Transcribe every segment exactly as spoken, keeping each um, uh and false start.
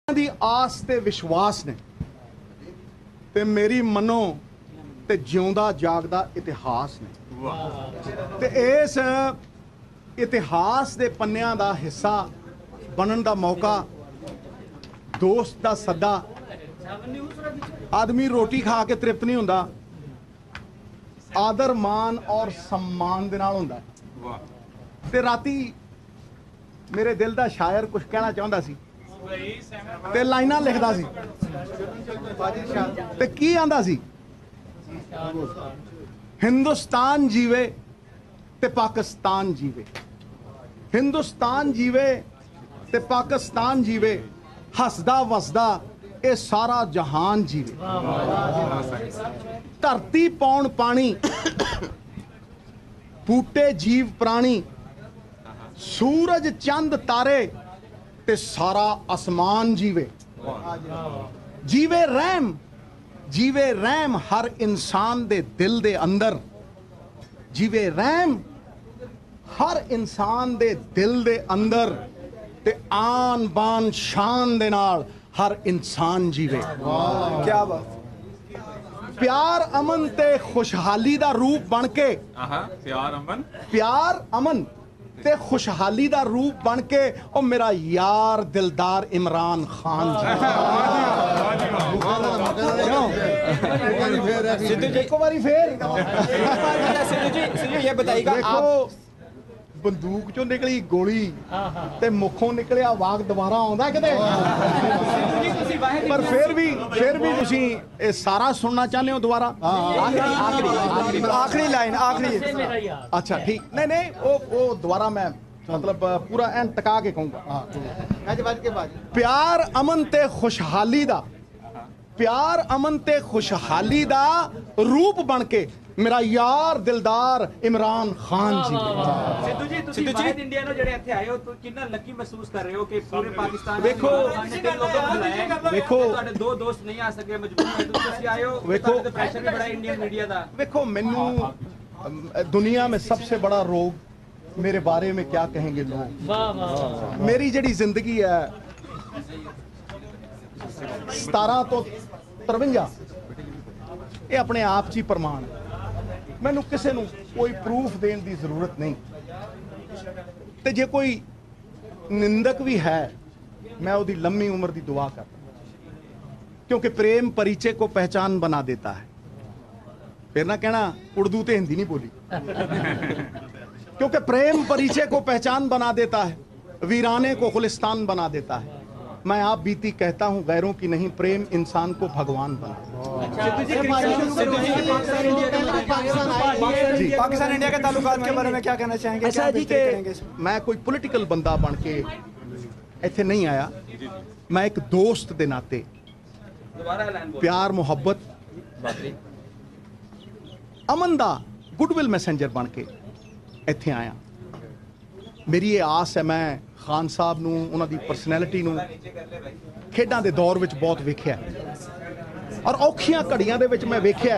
दी आस ते विश्वास ने ते मेरी मनो ते जिउंदा जागदा इतिहास ने ते इस इतिहास दे पन्नियां दा हिस्सा बनन दा मौका दोस्त दा सद्दा आदमी रोटी खा के तृप्त नहीं हुंदा आदर मान और सम्मान दे नाल हुंदा ते राती मेरे दिल दा शायर कुछ कहना चाहुंदा सी ते लाइनां लिखदा सी ते की आंदा सी हिंदुस्तान जीवे ते पाकिस्तान जीवे हिंदुस्तान जीवे ते पाकिस्तान जीवे हसदा वसदा ये सारा जहान जीवे धरती पौन पानी बूटे जीव प्राणी सूरज चंद तारे ते सारा आसमान जीवे जीवे रहम जीवे रहम हर इंसान दे दिल दे अंदर जीवे रहम हर इंसान दे दिल दे अंदर ते आन बान शान दे नाल हर इंसान जीवे क्या बात प्यार अमन ते खुशहाली दा रूप बन के प्यार अमन प्यार अमन ते खुशहाली दा रूप बन के ओ मेरा यार दिलदार इमरान खान जी सिद्धू जी एक बारी फिर सिद्धू जी सिद्धू ये बताइएगा आप बंदूक चो निकली गोली ते मुखों निकलिया वाग दोबारा आउंदा किते पर फिर भी फिर भी तुसी ये सारा सुनना चाहते हो दोबारा आखिरी आखिरी आखिरी लाइन आखिरी अच्छा ठीक नहीं नहीं वो वो दोबारा मैं मतलब पूरा एंड टका के कहूंगा प्यार अमन ते खुशहाली दा प्यार अमन ते खुशहाली दा रूप बन के मेरा यार दिलदार इमरान खान जी सिद्धू जी ਤੁਸੀਂ ਬਾਹਰ ਇੰਡੀਆ ਨੂੰ ਜਿਹੜੇ ਇੱਥੇ ਆਏ ਹੋ ਤਾਂ ਕਿੰਨਾ ਲੱਕੀ ਮਹਿਸੂਸ ਕਰ ਰਹੇ ਹੋ ਕਿ ਪੂਰੇ ਪਾਕਿਸਤਾਨ ਵੇਖੋ ਵੇਖੋ ਤੁਹਾਡੇ ਦੋ ਦੋਸਤ ਨਹੀਂ ਆ ਸਕੇ ਮਜਬੂਰ ਤੁਸੀਂ ਆਏ ਹੋ ਵੇਖੋ ਪ੍ਰੈਸ਼ਰ ਵੀ ਬੜਾ ਇੰਡੀਅਨ ਮੀਡੀਆ ਦਾ ਵੇਖੋ ਮੈਨੂੰ दुनिया में सबसे बड़ा रोग मेरे बारे में क्या कहेंगे लोग वाह वाह मेरी जड़ी जिंदगी है सतारह तो तरवंजा ये अपने आप च ही प्रमाण मैनू किसी नू कोई प्रूफ देने की जरूरत नहीं ते जे कोई निंदक भी है मैं उसकी लंबी उम्र की दुआ करता क्योंकि प्रेम परिचय को पहचान बना देता है फिर ना कहना उर्दू तो हिंदी नहीं बोली क्योंकि प्रेम परिचय को पहचान बना देता है वीराने को खुलिस्तान बना देता है मैं आप बीती कहता हूँ गैरों की नहीं प्रेम इंसान को भगवान बना पाकिस्तान इंडिया के ताल्लुकात के बारे में क्या कहना चाहेंगे अच्छा जी के मैं कोई पॉलिटिकल बंदा बन के इत्थे नहीं आया मैं एक दोस्त दे नाते प्यार मुहब्बत अमन दा गुडविल मैसेंजर बन के इत्थे आया मेरी ये आस है मैं खान साहब नूं उन्हां दी परसनैलिटी नूं खेडां दे दौर विच बहुत वेखिया और औखियां घड़ियां दे विच मैं वेखिया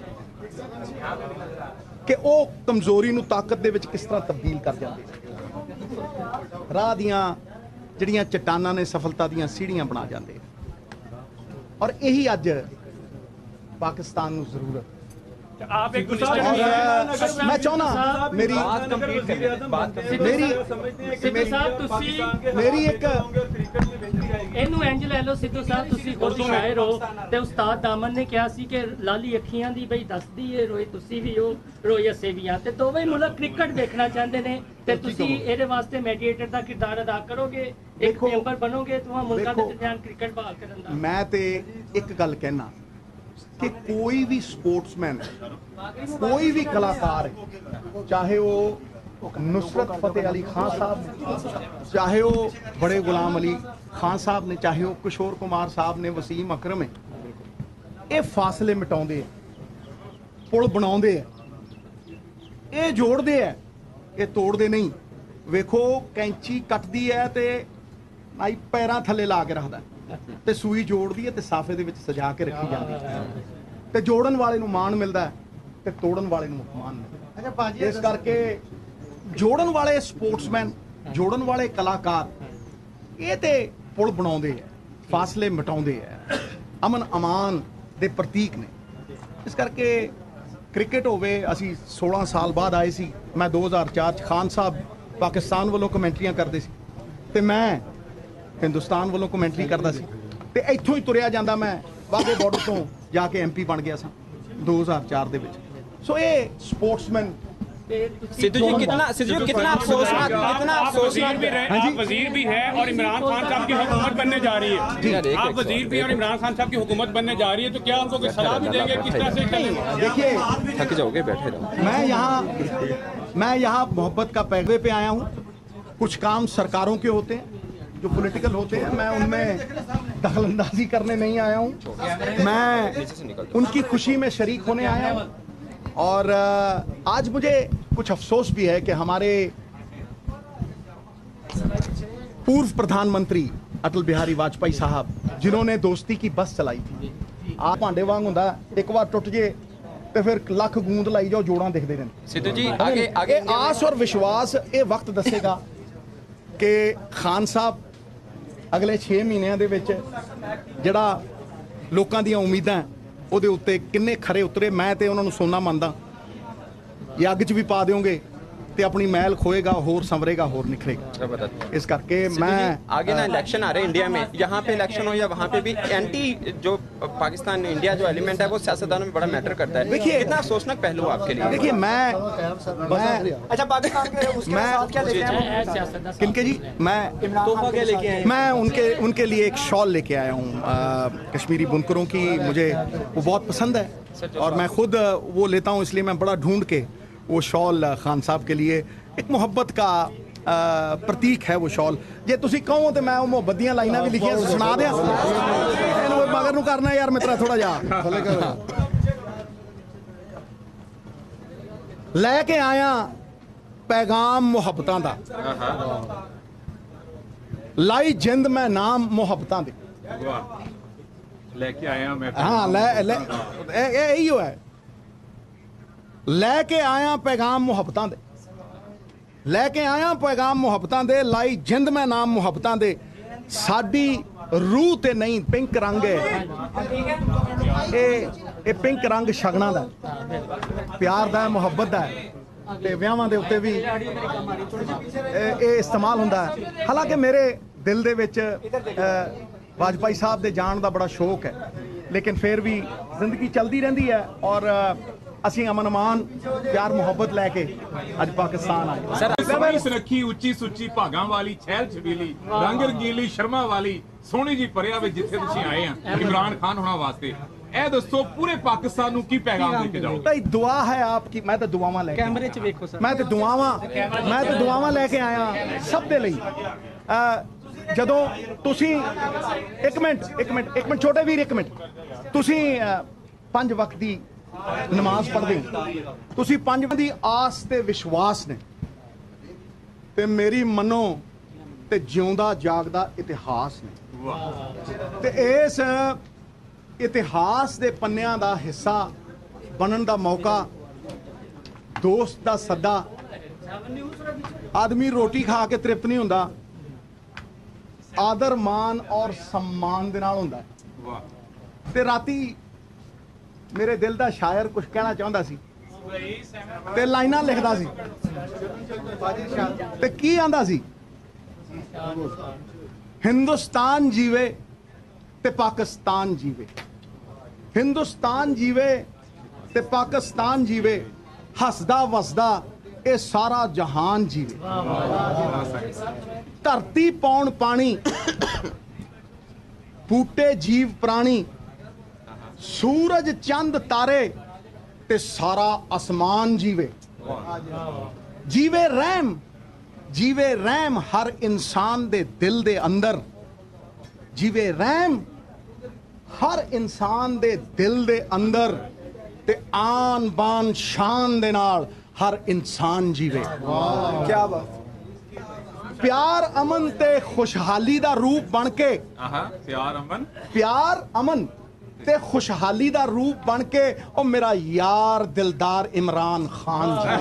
कि वो कमजोरी नूं ताकत दे विच किस तरह तब्दील कर जांदे राह दियां जिहड़ियां चट्टानां ने सफलता दियां सीढ़ियां बना जांदे और यही अज पाकिस्तान नूं जरूरत आप एक मैं चाहना मेरी मेरी मेरी एक ਇਹਨੂੰ ਇੰਜ ਲੈ ਲਓ ਸਿੱਧੂ ਸਾਹਿਬ ਤੁਸੀਂ ਖੁਦ ਸ਼ਾਇਰ ਹੋ ਤੇ ਉਸਤਾਦ ਦਾਮਨ ਨੇ ਕਿਹਾ ਸੀ ਕਿ ਲਾਲੀ ਅੱਖੀਆਂ ਦੀ ਬਈ ਦੱਸਦੀ ਏ ਰੋਏ ਤੁਸੀਂ ਵੀ ਹੋ ਰੋਏ ਅਸੀਂ ਵੀ ਆ ਤੇ ਦੋਵੇਂ ਮੁਲਕ ਕ੍ਰਿਕਟ ਦੇਖਣਾ ਚਾਹੁੰਦੇ ਨੇ ਤੇ ਤੁਸੀਂ ਇਹਦੇ ਵਾਸਤੇ ਮੈਡੀਏਟਰ ਦਾ ਕਿਰਦਾਰ ਅਦਾ ਕਰੋਗੇ ਇੱਕ ਮੈਂਬਰ ਬਣੋਗੇ ਤੁਹਾਂ ਮੁਲਕਾਂ ਦੇ ਦਰਮਿਆਨ ਕ੍ਰਿਕਟ ਬਹਾਲ ਕਰਨ ਦਾ ਮੈਂ ਤੇ ਇੱਕ ਗੱਲ ਕਹਿਣਾ कि कोई भी स्पोर्ट्समैन कोई भी कलाकार चाहे वो नुसरत फतेह अली खान साहब चाहे वो बड़े गुलाम अली खान साहब ने चाहे वो किशोर कुमार साहब ने वसीम अकरम है ये फासले मिटाउंदे पुल बनाउंदे ये जोड़ते हैं ये तोड़ते नहीं वेखो कैंची कटदी है ते नाई पैरां थले ला के रखदा ते सूई जोड़दी है ते साफे दे विच सजा के रखी जाती है ते जोड़न वाले नूं मान मिलदा है ते तोड़न वाले नूं अपमान मिलदा अच्छा भाजी इस करके जोड़न वाले स्पोर्ट्समैन जोड़न वाले कलाकार ये ते पुल बनाउंदे है ਫਾਸਲੇ ਮਿਟਾਉਂਦੇ ਆ, ਅਮਨ ਅਮਾਨ ਦੇ ਪ੍ਰਤੀਕ ਨੇ। ਇਸ ਕਰਕੇ ਕ੍ਰਿਕਟ ਹੋਵੇ, ਅਸੀਂ सोलह ਸਾਲ ਬਾਅਦ ਆਏ ਸੀ। ਮੈਂ दो हज़ार चार ਚ ਖਾਨ ਸਾਹਿਬ ਪਾਕਿਸਤਾਨ ਵੱਲੋਂ ਕਮੈਂਟਰੀਆਂ ਕਰਦੇ ਸੀ ਤੇ ਮੈਂ ਹਿੰਦੁਸਤਾਨ ਵੱਲੋਂ ਕਮੈਂਟਰੀ ਕਰਦਾ ਸੀ ਤੇ ਇੱਥੋਂ ਹੀ ਤੁਰਿਆ ਜਾਂਦਾ ਮੈਂ ਵਾਘੇ ਬਾਰਡਰ ਤੋਂ ਜਾ ਕੇ ਐਮਪੀ ਬਣ ਗਿਆ ਸਾਂ दो हज़ार चार ਦੇ ਵਿੱਚ। सो ये स्पोर्ट्समैन सिद्धू जी कितना सिद्धू जी कितना अफसोसनाक कितना अफसोसनाक भी रहे, आप वजीर भी है और इमरान खान साहब की हुकूमत बनने जा रही है। आप वजीर भी और इमरान खान साहब की हुकूमत बनने जा रही है, तो क्या आपको कोई सलाह भी देंगे, किस तरह से चलेंगे? देखिए, थक जाओगे, बैठे रहो। मैं यहाँ मैं यहाँ मोहब्बत का पैगवे पे आया हूँ। कुछ काम सरकारों के होते हैं जो पॉलिटिकल होते हैं, मैं उनमें दखलंदाजी करने नहीं आया हूँ। मैं उनकी खुशी में शरीक होने आया हूँ। और आज मुझे कुछ अफसोस भी है कि हमारे पूर्व प्रधानमंत्री अटल बिहारी वाजपेयी साहब, जिन्होंने दोस्ती की बस चलाई थी, आप भांडे वांग हुंदा एक बार टुट जे तो फिर लख गूंद लाई जाओ, जोड़ां दिखदे ने। सिद्धू जी आगे आगे आस और विश्वास ये वक्त दसेगा कि खान साहब अगले छे महीनों दे विच जिहड़ा लोकां दीयां उम्मीदां ਉਹਦੇ ਉੱਤੇ ਕਿੰਨੇ ਖਰੇ ਉਤਰੇ। ਮੈਂ ਤੇ ਉਹਨਾਂ ਨੂੰ ਸੋਨਾ ਮੰਨਦਾ। ਇਹ ਅੱਗ 'ਚ ਵੀ ਪਾ ਦਿਓਗੇ ਤੇ ਆਪਣੀ महल खोएगा, होर संवरेगा, होर निखरेगा। इस करके मैं आगे ना इलेक्शन आ रहे हैं इंडिया में, यहाँ पे इलेक्शन हो या वहाँ पे भी एंटी जो पाकिस्तान इंडिया जो एलिमेंट है वो सियासतदानों में बड़ा मैटर करता है। देखिए कितना अफसोसनाक पहलू आपके लिए। देखिए मैं मैं अच्छा पाकिस्तान के उसके मैं- साथ क्या लेके आए? किनके जी मैं तोहफा क्या लेके आए? मैं उनके उनके लिए एक शॉल लेके आया हूँ कश्मीरी बुनकरों की। मुझे वो बहुत पसंद है और मैं खुद वो लेता हूँ, इसलिए मैं बड़ा ढूंढ के वो शॉल खान साहब के लिए, एक मोहब्बत का आ, प्रतीक है वो शॉल। जे तुसी कहो तो मैं वो मोहब्बत दी लाइनां भी लिखियां सुना दियां। इहनूं मगर नूं करना यार मित्रा थोड़ा जा लैके आया पैगाम मुहब्बतां दा, लाई जिंद मैं नाम मुहब्बतां दे। लेके आया मैं हाँ ले ले यही है, लैके आया पैगाम मुहब्बतां दे, लैके आया पैगाम मुहब्बतां दे, लाई जिंद मैं नाम मुहब्बतां दे। साडी रूह ते नहीं पिंक रंग है, ये पिंक रंग शगना दा, प्यार दा, मुहब्बत दा ते विआहां दे उत्ते भी ये इस्तेमाल हुंदा है। हालांकि मेरे दिल दे विच वाजपेयी साहब दे जान दा बड़ा शौक है, लेकिन फिर भी जिंदगी चलती रहिंदी है और ਅਸੀਂ ਅਮਨ ਅਮਾਨ ਪਿਆਰ ਮੁਹੱਬਤ ਲੈ ਕੇ ਅੱਜ ਪਾਕਿਸਤਾਨ ਆਏ। ਸਰ ਸੁਨੱਖੀ ਉੱਚੀ ਸੁੱਚੀ ਭਾਗਾਂ ਵਾਲੀ, ਛੈਲ ਛਬੀਲੀ, ਰੰਗ ਰੰਗੀਲੀ, ਸ਼ਰਮਾ ਵਾਲੀ, ਸੋਹਣੀ ਜੀ ਪਰਿਆ ਵਿੱਚ ਜਿੱਥੇ ਤੁਸੀਂ ਆਏ ਆ इमरान खान होना वास्ते, ਇਹ ਦੱਸੋ ਪੂਰੇ ਪਾਕਿਸਤਾਨ ਨੂੰ ਕੀ ਪੈਗਾਮ ਦੇ ਕੇ ਜਾਓਗੇ? ਭਾਈ ਦੁਆ ਹੈ ਆਪਕੀ। ਮੈਂ ਤਾਂ ਦੁਆਵਾਂ ਲੈ ਕੇ ਕੈਮਰੇ 'ਚ ਵੇਖੋ ਸਰ। ਮੈਂ ਤਾਂ ਦੁਆਵਾਂ ਮੈਂ ਤਾਂ ਦੁਆਵਾਂ ਲੈ ਕੇ ਆਇਆ ਸਭ ਦੇ ਲਈ। ਜਦੋਂ ਤੁਸੀਂ ਇੱਕ ਮਿੰਟ ਇੱਕ ਮਿੰਟ ਇੱਕ ਮਿੰਟ ਛੋਟੇ ਵੀਰ ਇੱਕ ਮਿੰਟ, ਤੁਸੀਂ ਪੰਜ ਵਕਤ ਦੀ ਨਮਾਜ਼ ਪੜ੍ਹਦੇ ਹੋ, ਤੁਸੀਂ ਪੰਜ ਦੀ ਆਸ ਤੇ ਵਿਸ਼ਵਾਸ ਨੇ ਤੇ ਮੇਰੀ ਮੰਨੋ ਤੇ ਜਿਉਂਦਾ ਜਾਗਦਾ ਇਤਿਹਾਸ ਨੇ ਤੇ ਇਸ ਇਤਿਹਾਸ ਦੇ ਪੰਨਿਆਂ ਦਾ ਹਿੱਸਾ ਬਣਨ ਦਾ ਮੌਕਾ, ਦੋਸਤ ਦਾ ਸੱਦਾ। ਆਦਮੀ ਰੋਟੀ ਖਾ ਕੇ ਤ੍ਰਿਪਤ ਨਹੀਂ ਹੁੰਦਾ, ਆਦਰ ਮਾਨ ਔਰ सम्मान ਦੇ ਨਾਲ ਹੁੰਦਾ। ਤੇ ਰਾਤੀ ਮੇਰੇ ਦਿਲ ਦਾ ਸ਼ਾਇਰ ਕੁਝ ਕਹਿਣਾ ਚਾਹੁੰਦਾ ਸੀ ਤੇ ਲਾਈਨਾਂ ਲਿਖਦਾ ਸੀ ਤੇ ਕੀ ਆਂਦਾ ਸੀ, ਹਿੰਦੁਸਤਾਨ ਜੀਵੇ ਤੇ ਪਾਕਿਸਤਾਨ ਜੀਵੇ, ਹਿੰਦੁਸਤਾਨ ਜੀਵੇ ਤੇ ਪਾਕਿਸਤਾਨ ਜੀਵੇ, ਹੱਸਦਾ ਵਸਦਾ ਇਹ ਸਾਰਾ ਜਹਾਨ ਜੀਵੇ। ਧਰਤੀ ਪੌਣ ਪਾਣੀ, ਬੂਟੇ ਜੀਵ ਪ੍ਰਾਣੀ, सूरज चंद तारे ते सारा आसमान जीवे। जीवे रहम, जीवे रहम हर इंसान दे दिल दे अंदर, जीवे रहम हर इंसान दे दिल दे अंदर ते आन बान शान दे नाल हर इंसान जीवे। क्या बात। प्यार अमन ते खुशहाली दा रूप बन के, प्यार अमन प्यार अमन ते खुशहाली दा रूप बन के ओ मेरा यार दिलदार इमरान खान जी।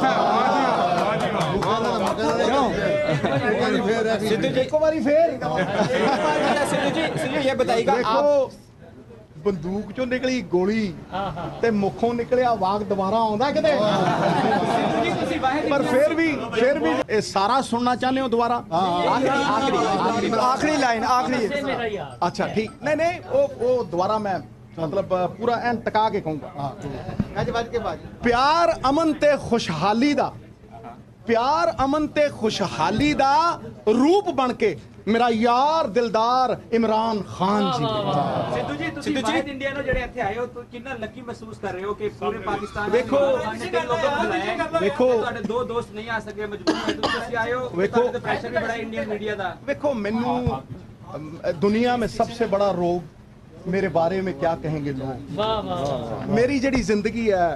सिद्धू जी एक बारी फिर सिद्धू जी सिद्धू ये बताइएगा देखो आप ਬੰਦੂਕ ਚੋਂ ਨਿਕਲੀ ਗੋਲੀ ਹਾਂ ਹਾਂ ਤੇ ਮੁੱਖੋਂ ਨਿਕਲਿਆ ਵਾਕ ਦੁਬਾਰਾ ਆਉਂਦਾ ਕਿਤੇ ਜੀ ਤੁਸੀਂ ਵਾਹਿਦ ਪਰ ਫਿਰ ਵੀ ਫਿਰ ਵੀ ਇਹ ਸਾਰਾ ਸੁਣਨਾ ਚਾਹੁੰਦੇ ਹੋ ਦੁਬਾਰਾ आखिरी आखिरी आखिरी आखिरी लाइन आखिरी ਇਹ ਮੇਰਾ ਯਾਰ ਅੱਛਾ ਠੀਕ ਨਹੀਂ ਨਹੀਂ ਉਹ ਉਹ ਦੁਬਾਰਾ ਮੈਂ ਮਤਲਬ ਪੂਰਾ ਐਨ ਟਕਾ ਕੇ ਕਹੂੰਗਾ ਅੱਜ ਵੱਜ ਕੇ ਬਾਜ ਪਿਆਰ ਅਮਨ ਤੇ ਖੁਸ਼ਹਾਲੀ ਦਾ ਪਿਆਰ ਅਮਨ ਤੇ ਖੁਸ਼ਹਾਲੀ ਦਾ ਰੂਪ ਬਣ ਕੇ ਮੇਰਾ ਯਾਰ ਦਿਲਦਾਰ ਇਮਰਾਨ ਖਾਨ ਜੀ ਸਿੱਧੂ ਜੀ ਤੁਸੀਂ ਵਾਹਿਦ ਇੰਡੀਆ ਨੂੰ ਜਿਹੜੇ ਇੱਥੇ ਆਏ ਹੋ ਤੁਸੀਂ ਕਿੰਨਾ ਲੱਕੀ ਮਹਿਸੂਸ ਕਰ ਰਹੇ ਹੋ ਕਿ ਪੂਰੇ ਪਾਕਿਸਤਾਨ ਵੇਖੋ, ਨੇ ਤਿੰਨ ਲੋਕਾਂ ਨੂੰ ਬੁਲਾਇਆ ਵੇਖੋ, ਤੁਹਾਡੇ ਦੋ ਦੋਸਤ ਨਹੀਂ ਆ ਸਕੇ ਮਜਬੂਰ ਹੋਏ ਤੁਸੀਂ ਆਏ ਹੋ ਵੇਖੋ, ਵੇਖੋ ਪ੍ਰੈਸ਼ਰ ਵੀ ਬੜਾ ਇੰਡੀਅਨ मीडिया ਦਾ देखो मैनू अम, दुनिया में सबसे बड़ा रोग मेरे बारे में क्या कहेंगे लोग ਵਾਹ ਵਾਹ ਵਾਹ मेरी जड़ी जिंदगी है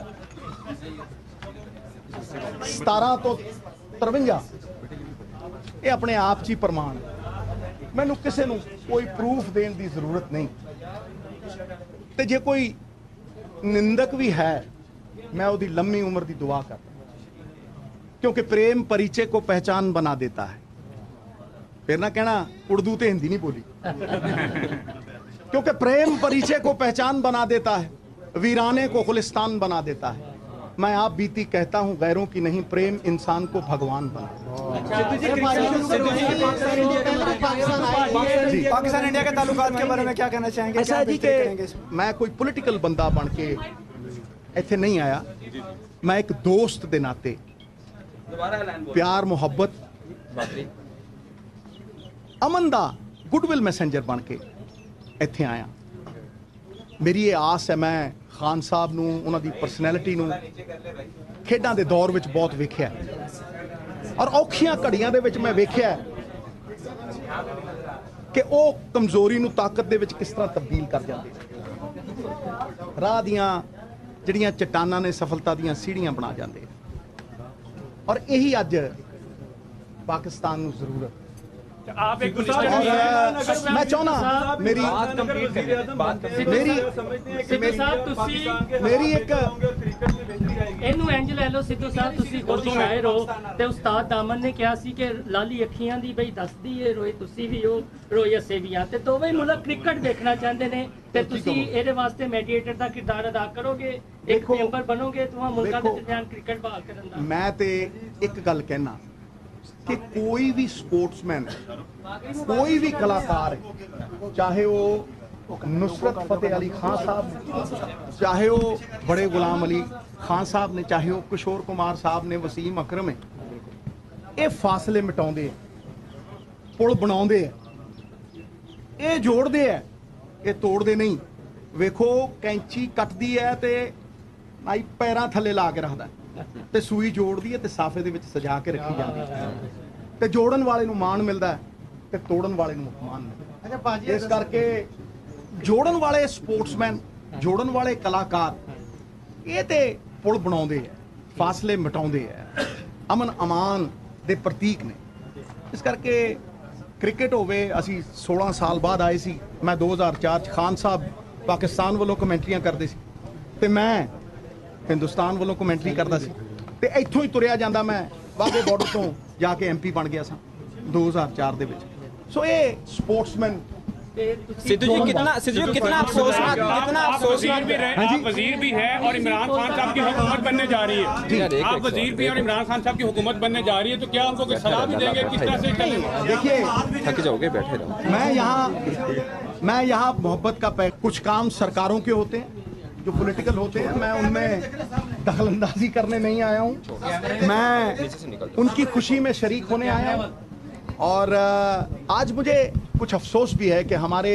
सतारह तो तरवंजा ये अपने आप च ही प्रमाण मैनू किसी नू कोई प्रूफ देने की जरूरत नहीं ते जे कोई निंदक भी है मैं उसकी लंबी उम्र की दुआ करता क्योंकि प्रेम परिचय को पहचान बना देता है फिर ना कहना उर्दू तो हिंदी नहीं बोली क्योंकि प्रेम परिचय को पहचान बना देता है वीराने को गुलिस्तान बना देता है मैं आप बीती कहता हूँ गैरों की नहीं प्रेम इंसान को भगवान बना जी पाकिस्तान इंडिया के ताल्लुकात के बारे में क्या कहना चाहेंगे ऐसा क्या है जी बेहतरी करेंगे कि मैं कोई पॉलिटिकल बंदा बन के ਇੱਥੇ नहीं आया मैं एक दोस्त ਦੇ नाते ਦੁਬਾਰਾ ਐਲਾਨ ਬੋਲੋ प्यार मोहब्बत ਅਮਨ ਦਾ ਗੁੱਡਵਿਲ ਮੈਸੇਂਜਰ ਬਣ ਕੇ ਇੱਥੇ ਆਇਆ ਮੇਰੀ ਇਹ ਆਸ ਹੈ ਮੈਂ ਖਾਨ ਸਾਹਿਬ ਨੂੰ ਉਹਨਾਂ ਦੀ ਪਰਸਨੈਲਿਟੀ ਨੂੰ ਖੇਡਾਂ ਦੇ ਦੌਰ ਵਿੱਚ ਬਹੁਤ ਵੇਖਿਆ ਔਰ ਔਖੀਆਂ ਘੜੀਆਂ ਦੇ ਵਿੱਚ ਮੈਂ ਵੇਖਿਆ ਕਿ ਉਹ ਕਮਜ਼ੋਰੀ ਨੂੰ ਤਾਕਤ ਦੇ ਵਿੱਚ ਕਿਸ ਤਰ੍ਹਾਂ ਤਬਦੀਲ ਕਰ ਜਾਂਦੇ ਰਾਹ ਦੀਆਂ ਜਿਹੜੀਆਂ ਚਟਾਨਾਂ ਨੇ ਸਫਲਤਾ ਦੀਆਂ ਸੀੜੀਆਂ ਬਣਾ ਜਾਂਦੇ ਔਰ ਇਹੀ ਅੱਜ ਪਾਕਿस्तान ਨੂੰ ਜ਼ਰੂਰਤ आप एक और मैं चाहना मेरी ਬਾਤ ਕੰਪਲੀਟ ਕरें ਬਾਤ मेरी ਸਿੱਧੂ ਸਾਹਿਬ ਤੁਸੀਂ मेरी एक ਇਹਨੂੰ ਇੰਜ ਲੈ ਲਓ ਸਿੱਧੂ ਸਾਹਿਬ ਤੁਸੀਂ ਖੁਦ ਸ਼ਾਇਰ ਹੋ ਤੇ ਉਸਤਾਦ ਦਾਮਨ ਨੇ ਕਿਹਾ ਸੀ ਕਿ ਲਾਲੀ ਅੱਖੀਆਂ ਦੀ ਬਈ ਦੱਸਦੀ ਏ ਰੋਏ ਤੁਸੀਂ ਵੀ ਹੋ ਰੋਏ ਅਸੀਂ ਵੀ ਆ ਤੇ ਦੋਵੇਂ ਮੁਲਕ ਕ੍ਰਿਕਟ ਦੇਖਣਾ ਚਾਹੁੰਦੇ ਨੇ ਤੇ ਤੁਸੀਂ ਇਹਦੇ ਵਾਸਤੇ ਮੈਡੀਏਟਰ ਦਾ ਕਿਰਦਾਰ ਅਦਾ ਕਰੋਗੇ ਇੱਕ ਦੇਖੋ, ਮੈਂਬਰ ਬਣੋਗੇ ਦੋਵਾਂ ਮੁਲਕਾਂ ਦੇ ਦੇਖੋ, ਦਰਮਿਆਨ ਕ੍ਰਿਕਟ ਬਹਾਲ ਕਰਨ ਦਾ मैं ते एक गल कहना कि कोई भी स्पोर्ट्समैन कोई भी कलाकार है चाहे वो नुसरत फतेह अली खान साहब चाहे वो बड़े गुलाम अली खान साहब ने चाहे वो किशोर कुमार साहब ने वसीम अकरम है ये फासले मिटाउंदे पुल बनाउंदे ये जोड़दे है ये तोड़दे नहीं वेखो कैंची कटदी है ते नाई पैरां थल्ले ला के रखदा ਤੇ ਸੂਈ ਜੋੜਦੀ ਹੈ ਤੇ ਸਾਫੇ ਦੇ ਵਿੱਚ ਸਜਾ ਕੇ ਰੱਖੀ ਜਾਂਦੀ ਹੈ ਤੇ ਜੋੜਨ ਵਾਲੇ ਨੂੰ ਮਾਣ ਮਿਲਦਾ ਹੈ ਤੇ ਤੋੜਨ ਵਾਲੇ ਨੂੰ ਅਪਮਾਨ ਮਿਲਦਾ अच्छा बाजी ਇਸ ਕਰਕੇ ਜੋੜਨ ਵਾਲੇ ਸਪੋਰਟਸਮੈਨ ਜੋੜਨ ਵਾਲੇ ਕਲਾਕਾਰ ਇਹ ਤੇ ਪੁਲ ਬਣਾਉਂਦੇ ਆ ਫਾਸਲੇ ਮਿਟਾਉਂਦੇ ਆ ਅਮਨ ਅਮਾਨ ਦੇ ਪ੍ਰਤੀਕ ਨੇ ਇਸ ਕਰਕੇ ਕ੍ਰਿਕਟ ਹੋਵੇ ਅਸੀਂ सोलह ਸਾਲ ਬਾਅਦ ਆਏ ਸੀ ਮੈਂ दो हज़ार चार ਚ ਖਾਨ ਸਾਹਿਬ ਪਾਕਿਸਤਾਨ ਵੱਲੋਂ ਕਮੈਂਟਰੀਆਂ ਕਰਦੇ ਸੀ ਤੇ ਮੈਂ ਹਿੰਦੁਸਤਾਨ ਵੱਲੋਂ ਕਮੈਂਟਰੀ ਕਰਦਾ ਸੀ ਤੇ ਇੱਥੋਂ ਹੀ ਤੁਰਿਆ ਜਾਂਦਾ ਮੈਂ ਵਾਘੇ ਬਾਰਡਰ ਤੋਂ ਜਾ ਕੇ ਐਮਪੀ ਬਣ ਗਿਆ ਸਾਂ दो हज़ार चार ਦੇ ਵਿੱਚ ਸੋ ਇਹ ਸਪੋਰਟਸਮੈਨ सिद्धू जी कितना सिद्धू जी कितना अफसोसनाक कितना आप वजीर अफसोसनाक भी रहे आप वजीर भी है और इमरान खान साहब की हुकूमत बनने जा रही है आप वजीर भी और इमरान खान साहब की हुकूमत बनने जा रही है तो क्या उनको कोई सलाह भी देंगे किस तरह से चलेंगे देखिए थक जाओगे बैठे रहो मैं यहाँ मैं यहाँ मोहब्बत का पै कुछ काम सरकारों के होते हैं जो पॉलिटिकल होते हैं मैं उनमें दखलंदाजी करने नहीं आया हूँ मैं उनकी खुशी में शरीक होने आया हूँ और आज मुझे कुछ अफसोस भी है कि हमारे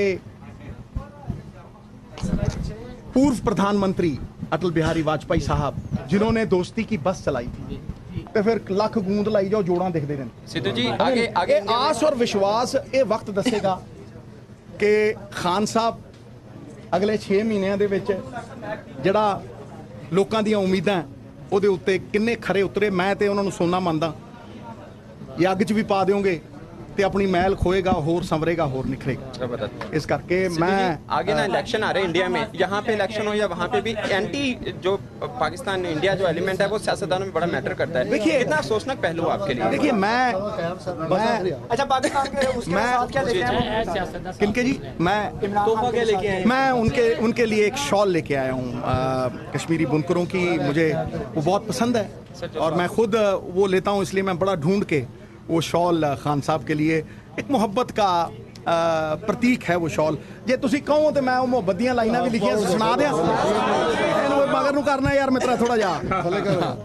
पूर्व प्रधानमंत्री अटल बिहारी वाजपेयी साहब जिन्होंने दोस्ती की बस चलाई थी तो फिर लख गूंद लाई जाओ जोड़ा दिखते हैं सिद्धू जी आगे आगे ये आस और विश्वास ये वक्त दसेगा कि खान साहब अगले छे महीनों ਦੇ ਵਿੱਚ ਜਿਹੜਾ ਲੋਕਾਂ ਦੀਆਂ ਉਮੀਦਾਂ ਉਹਦੇ ਉੱਤੇ ਕਿੰਨੇ ਖਰੇ ਉਤਰੇ ਮੈਂ ਤੇ ਉਹਨਾਂ ਨੂੰ ਸੋਨਾ ਮੰਨਦਾ ਇਹ ਅੱਗ 'ਚ ਵੀ ਪਾ ਦਿਓਗੇ ਤੇ ਆਪਣੀ ਮਹਿਲ ਖੋਏਗਾ, ਹੋਰ ਸੰਵरेगा, ਹੋਰ निखरेगा। जबरदस्त। इस करके सिद्धू मैं जी, आगे ना इलेक्शन आ रहे हैं इंडिया में, यहाँ पे इलेक्शन हो या वहाँ पे भी एंटी जो पाकिस्तान इंडिया जो एलिमेंट है वो सियासतदानों में बड़ा मैटर करता है। देखिए, कितना सोचना पहलू आपके लिए। देखिए मैं मैं अच्छा पाकिस्तान के उसके मैं- साथ क्या लेके आए ਇਹ ਸਿਆਸਤ ਦਾ किनके जी मैं तोहफा क्या लेके आए मैं उनके उनके लिए एक शॉल लेके आया हूँ अ, कश्मीरी बुनकरों की, मुझे वो बहुत पसंद है और मैं खुद वो लेता हूँ, इसलिए मैं बड़ा ढूंढ के वो शॉल खान साहब के लिए, एक मोहब्बत का अ, प्रतीक है वो शॉल। जे तुसी कहो तो मैं वो मोहब्बत ਦੀਆਂ ਲਾਈਨਾਂ ਵੀ ਲਿਖੀਆਂ ਸੁਣਾ ਦਿਆਂ ਇਹਨੂੰ ਮਗਰ ਨੂੰ ਕਰਨਾ ਯਾਰ ਮਿੱਤਰਾ ਥੋੜਾ ਜਿਹਾ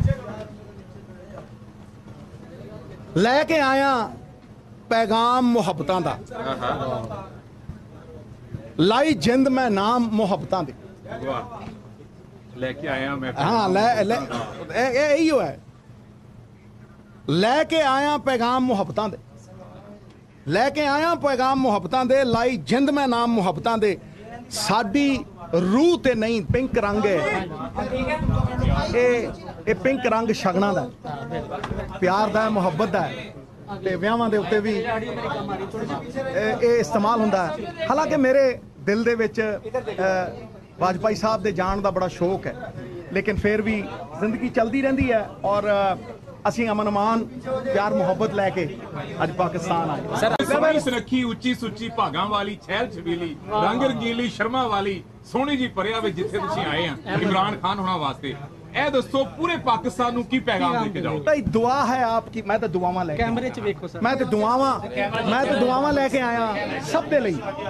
ਲੈ ਕੇ ਆਇਆ ਪੈਗਾਮ ਮੁਹੱਬਤਾਂ ਦਾ, ਲਾਈ ਜਿੰਦ ਮੈਂ ਨਾਮ ਮੁਹੱਬਤਾਂ ਦੇ। वाह लेके आया मैं हाँ ਲੈ ਲੈ ਇਹ ਇਹ ਇਹੀ ਹੈ, ਲੈ ਕੇ ਆਇਆ ਪੈਗਾਮ ਮੁਹੱਬਤਾਂ ਦੇ, ਲੈ ਕੇ ਆਇਆ ਪੈਗਾਮ ਮੁਹੱਬਤਾਂ ਦੇ, ਲਾਈ ਜਿੰਦ ਮੈਂ ਨਾਮ ਮੁਹੱਬਤਾਂ ਦੇ। ਸਾਡੀ ਰੂਹ ਤੇ ਨਹੀਂ ਪਿੰਕ ਰੰਗ ਹੈ ਇਹ, ਇਹ ਪਿੰਕ ਰੰਗ ਸ਼ਗਨਾਂ ਦਾ, ਪਿਆਰ ਦਾ, ਮੁਹੱਬਤ ਦਾ ਤੇ ਵਿਆਹਾਂ ਦੇ ਉੱਤੇ ਵੀ ਇਹ ਇਹ ਇਸਤੇਮਾਲ ਹੁੰਦਾ ਹੈ। ਹਾਲਾਂਕਿ ਮੇਰੇ ਦਿਲ ਦੇ ਵਿੱਚ ਅ, ਵਾਜਪਾਈ ਸਾਹਿਬ ਦੇ ਜਾਣ ਦਾ ਬੜਾ ਸ਼ੌਕ ਹੈ, ਲੇਕਿਨ ਫਿਰ ਵੀ ਜ਼ਿੰਦਗੀ ਚੱਲਦੀ ਰਹਿੰਦੀ ਹੈ ਔਰ ਅਸੀਂ ਅਮਨ ਅਮਾਨ ਪਿਆਰ ਮੁਹੱਬਤ ਲੈ ਕੇ ਅੱਜ ਪਾਕਿਸਤਾਨ ਆਏ। ਸਰ ਸੋਹਣੀ ਸੁਨੱਖੀ ਉੱਚੀ ਸੁੱਚੀ ਭਾਗਾਂ ਵਾਲੀ ਛੈਲ ਛਬੀਲੀ ਰੰਗ ਰੰਗੀਲੀ ਸ਼ਰਮਾ ਵਾਲੀ ਸੋਹਣੀ ਜੀ ਪਰਿਆ ਵਿੱਚ ਜਿੱਥੇ ਤੁਸੀਂ ਆਏ ਆ इमरान खान होना वास्ते, ਇਹ ਦੱਸੋ ਪੂਰੇ ਪਾਕਿਸਤਾਨ ਨੂੰ ਕੀ ਪੈਗਾਮ ਦੇ ਕੇ ਜਾਓ। ਭਾਈ ਦੁਆ ਹੈ ਆਪਕੀ, ਮੈਂ ਤਾਂ ਦੁਆਵਾਂ ਲੈ ਕੇ कैमरे च देखो सर ਮੈਂ ਤੇ ਦੁਆਵਾਂ ਮੈਂ ਤੇ ਦੁਆਵਾਂ ਲੈ ਕੇ ਆਇਆ ਸਭ ਦੇ ਲਈ।